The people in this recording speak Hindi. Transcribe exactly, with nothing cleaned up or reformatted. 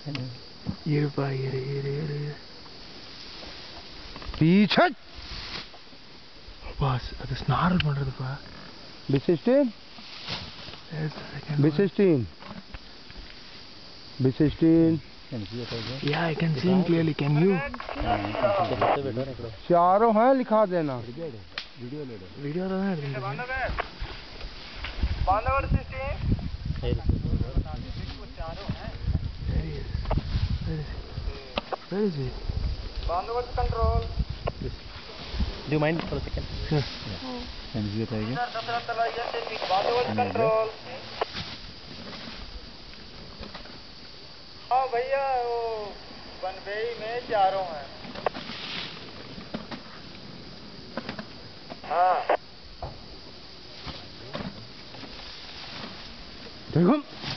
ये पा ये रे ये रे ये रे पीछे बस அது ஸ்னாரல் பண்றதுப்பா. B sixteen B sixteen B sixteen Yeah, I can see him clearly. Can you? चारों हैं, लिखा देना. वीडियो तो है. Bandhavgarh sixteen. Where is he? Bandhavgarh control. Do you mind for a second? Sure. Can you try again? Bandhavgarh control. हाँ भैया, वो बनबई में चारों हैं. हाँ. देखो